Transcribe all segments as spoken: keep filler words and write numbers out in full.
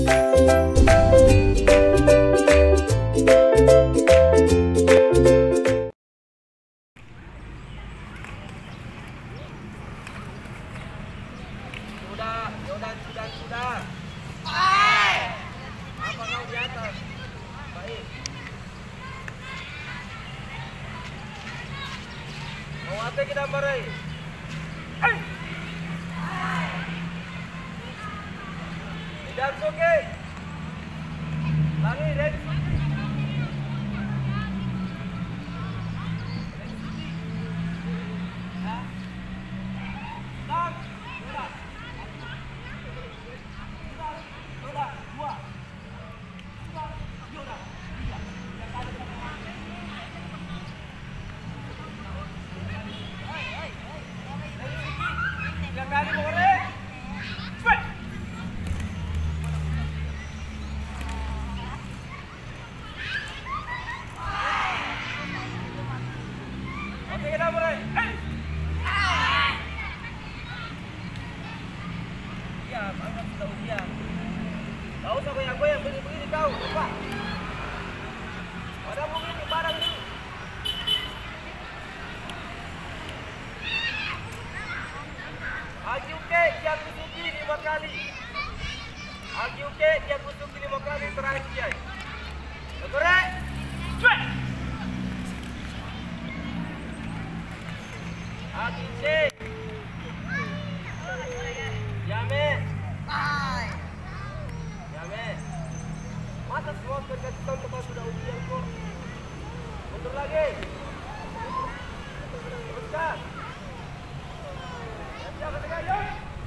Sudah, sudah, sudah, sudah. Apa kau di atas? Baik. Mau apa kita barai? Tidak oke. Lagi, ready. Kali boleh. Cepat. Oke, kita mulai. Ya, anggap sudah ujian. Tahu usah goyang-goyang begini-begini kau, lupa. Ada mungkin di barang ini. Ajuke dia kusuki lima kali. Ajuke dia kusuki lima kali terakhir dia. Korek. Cepat. Ajuke. Yame. Bye. Yame. Masa semua berkesan tempat sudah ujian kok. Mundur lagi. Teruskan. Jangan tegak, yuk.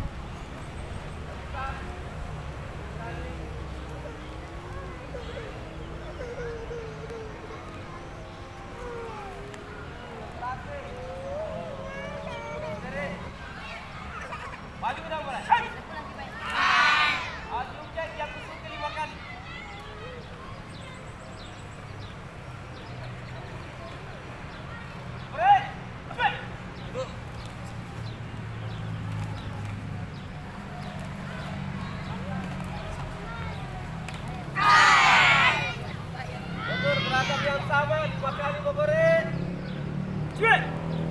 Maju ke dalam bola. Maju cek yang kusuk lima kali. Break. Break. Gerakan yang sama dua kali menggoreng. Cepat.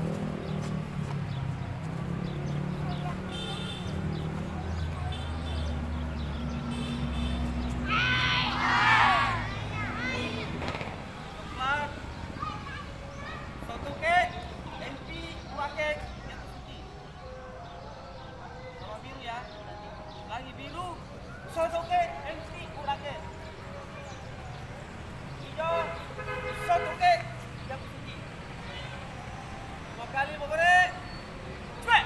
Coklat. Satu kek, M P, dua kek, yang putih. Sama biru ya. Lagi biru. Satu kek, M P, dua kek. Satu kek yang putih. Dua kali menggoreng. Cepat.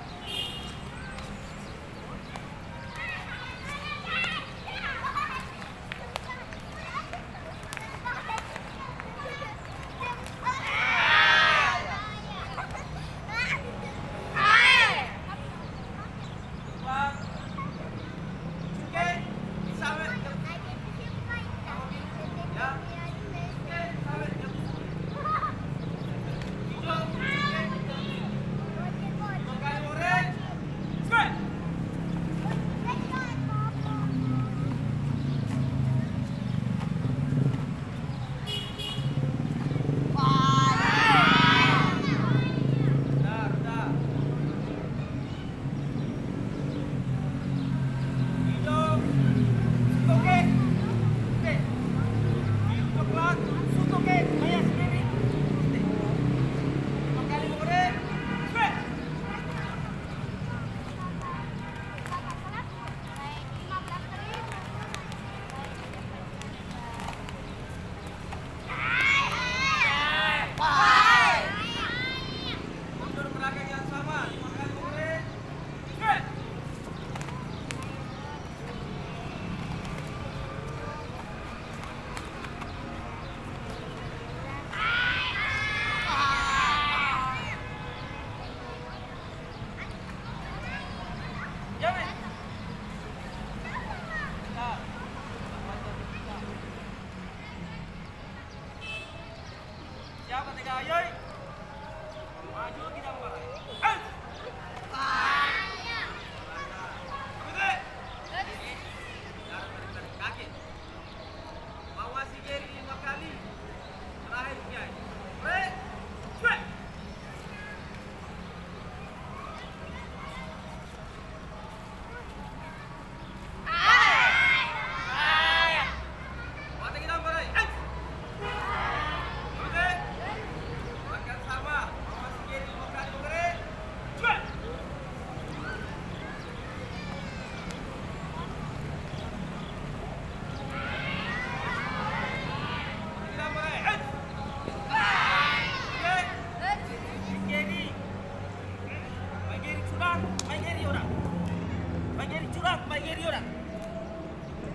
Siapa tiga ayoy? Maju tidak boleh. Eh! Ah! Betul.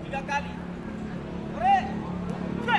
tiga kali. Hore. Cuek.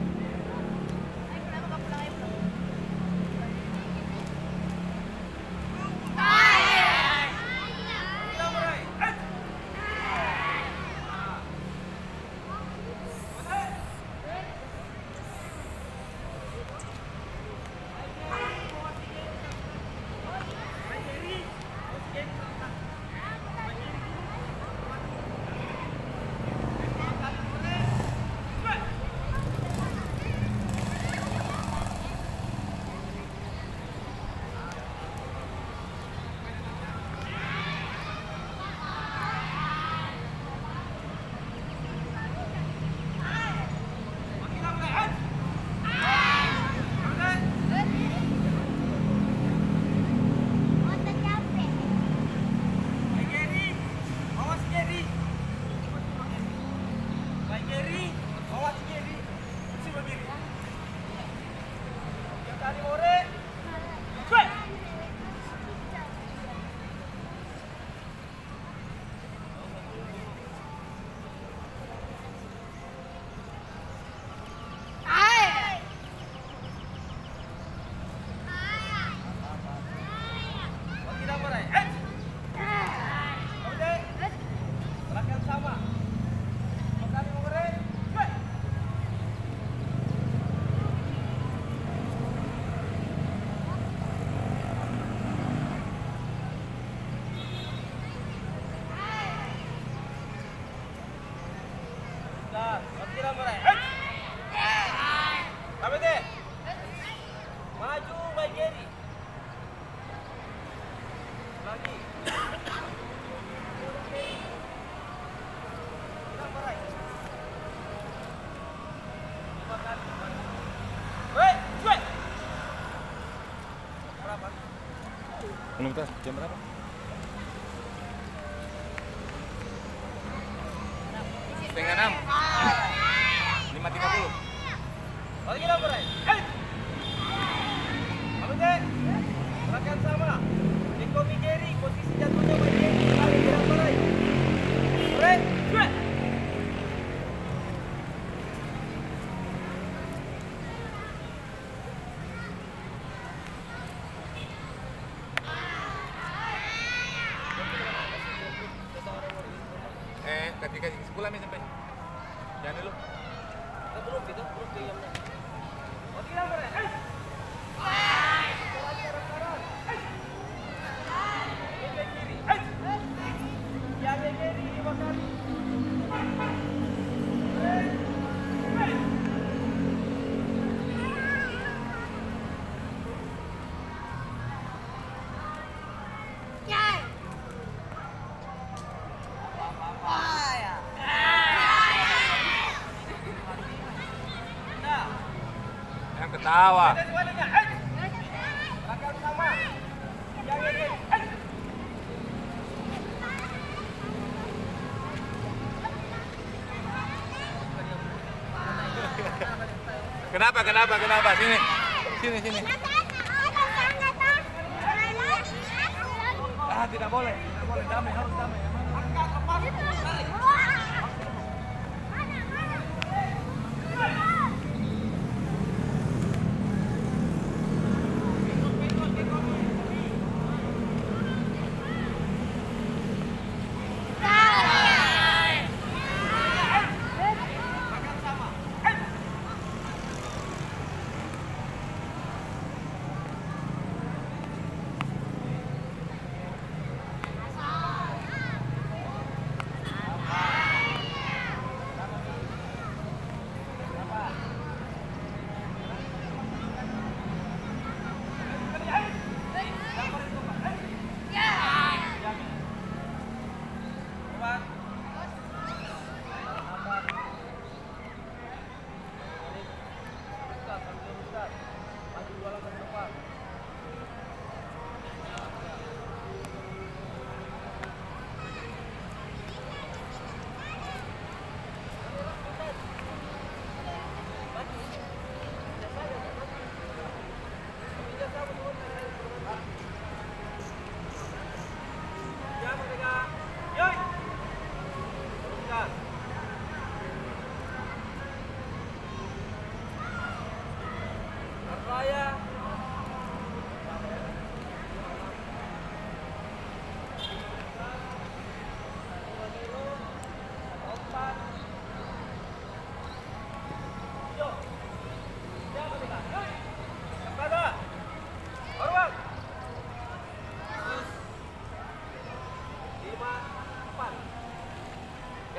Maju Mbak Jerry. Lagi. Belum tahu jam berapa? Setengah enam. Lima tiga puluh. Lagi lah berai. Oke. Gerakan sama. Eko Mijeri posisi jatuhnya Mijeri kali gerak berai. Berai. Cuek. Eh, ketika sekolah nih sampai. Jangan dulu. Kita belum kita belum diamnya. Lagi lah berai. Yang ketawa. Kenapa, kenapa, kenapa? Sini, sini, sini. Ah, tidak boleh, tidak boleh. Damai, harus damai.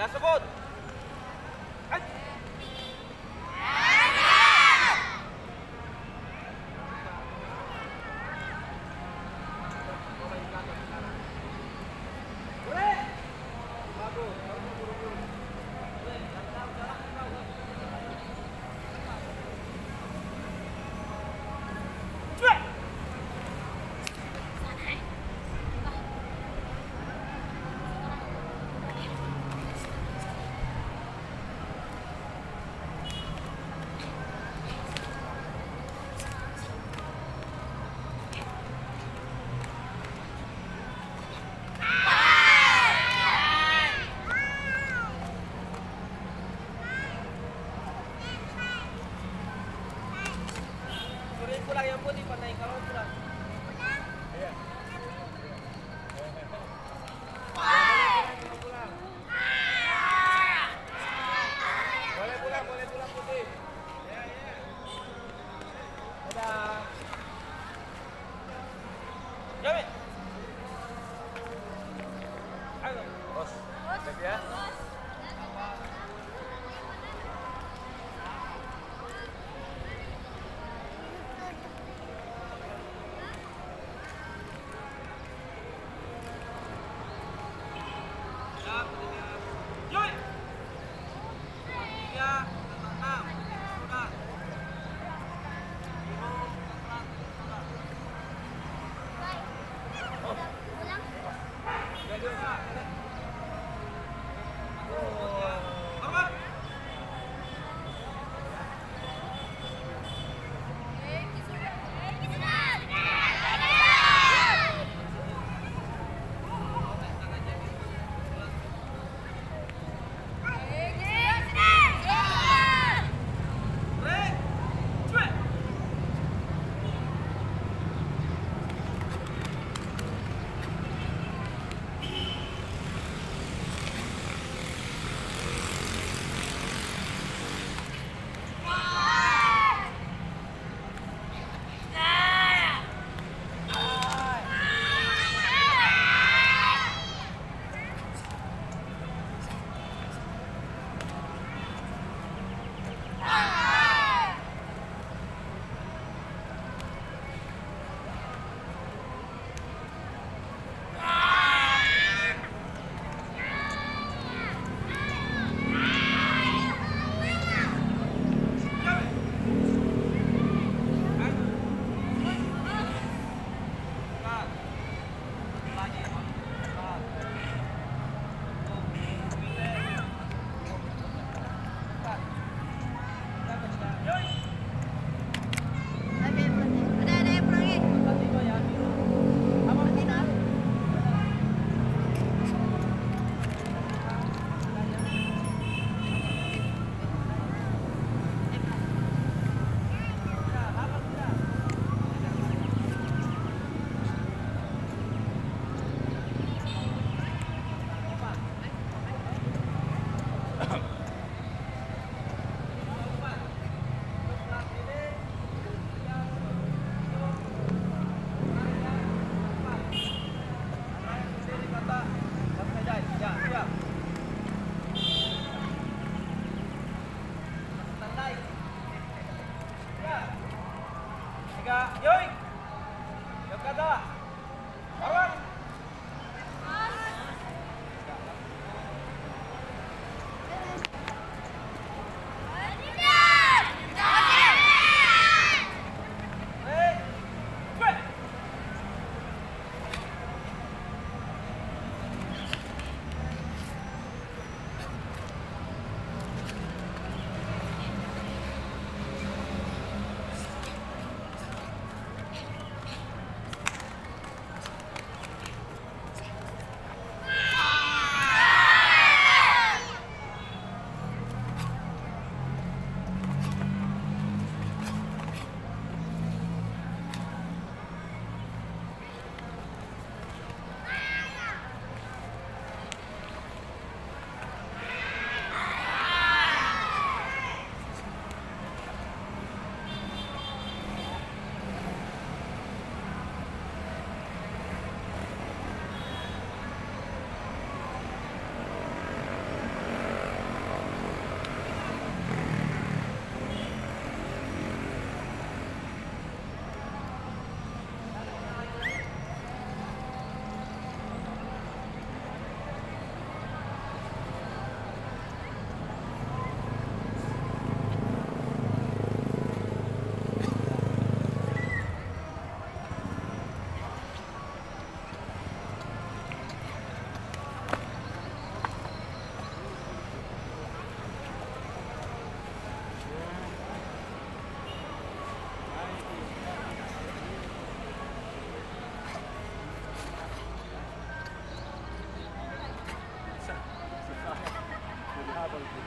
sebut. Hai. Suruhin pulang yang putih panai kalau pulang. Iya. Boleh pulang, boleh pulang putih. Ya, ya. Dadah. Jamin. Ayo. Bos. Siap ya.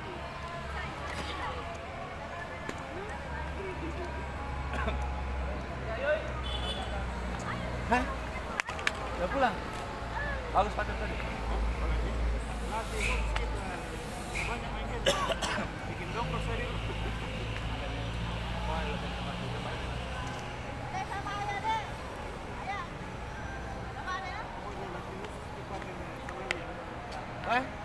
Hah? Udah pulang? Bagus padat tadi. Bikin dong tadi. Dek, sama ayah, Dek. Ayah. Sama ayah. Eh?